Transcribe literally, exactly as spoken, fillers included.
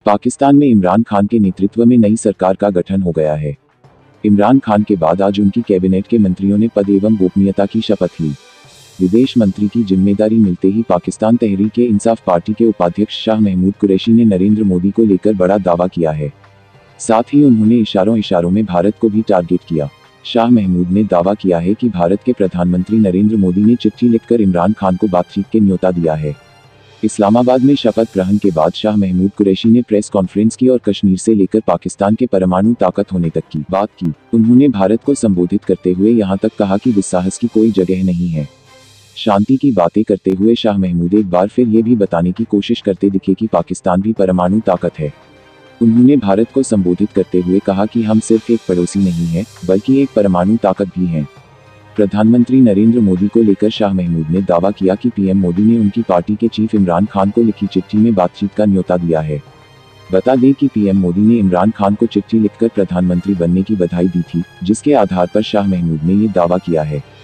पाकिस्तान में इमरान खान के नेतृत्व में नई सरकार का गठन हो गया है। इमरान खान के बाद आज उनकी कैबिनेट के मंत्रियों ने पद एवं गोपनीयता की शपथ ली। विदेश मंत्री की जिम्मेदारी मिलते ही पाकिस्तान तहरीक-ए-इंसाफ पार्टी के उपाध्यक्ष शाह महमूद कुरैशी ने नरेंद्र मोदी को लेकर बड़ा दावा किया है। साथ ही उन्होंने इशारों इशारों में भारत को भी टारगेट किया। शाह महमूद ने दावा किया है कि भारत के प्रधानमंत्री नरेंद्र मोदी ने चिट्ठी लिखकर इमरान खान को बातचीत के न्योता दिया है। इस्लामाबाद में शपथ ग्रहण के बाद शाह महमूद कुरैशी ने प्रेस कॉन्फ्रेंस की और कश्मीर से लेकर पाकिस्तान के परमाणु ताकत होने तक की बात की। उन्होंने भारत को संबोधित करते हुए यहां तक कहा कि दुस्साहस की कोई जगह नहीं है। शांति की बातें करते हुए शाह महमूद एक बार फिर ये भी बताने की कोशिश करते दिखे कि पाकिस्तान भी परमाणु ताकत है। उन्होंने भारत को संबोधित करते हुए कहा कि हम सिर्फ एक पड़ोसी नहीं है, बल्कि एक परमाणु ताकत भी हैं। प्रधानमंत्री नरेंद्र मोदी को लेकर शाह महमूद ने दावा किया कि पीएम मोदी ने उनकी पार्टी के चीफ इमरान खान को लिखी चिट्ठी में बातचीत का न्योता दिया है। बता दें कि पीएम मोदी ने इमरान खान को चिट्ठी लिखकर प्रधानमंत्री बनने की बधाई दी थी, जिसके आधार पर शाह महमूद ने ये दावा किया है।